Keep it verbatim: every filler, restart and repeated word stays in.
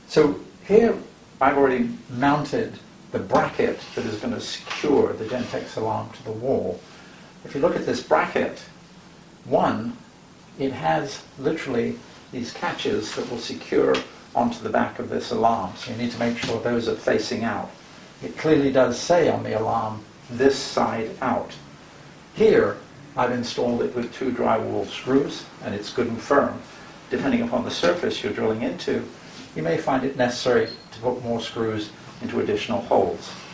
So here I've already mounted the bracket that is going to secure the Gentex alarm to the wall. If you look at this bracket, one, it has literally these catches that will secure onto the back of this alarm. So you need to make sure those are facing out. It clearly does say on the alarm, this side out. Here, I've installed it with two drywall screws, and it's good and firm. Depending upon the surface you're drilling into, you may find it necessary to put more screws into additional holes.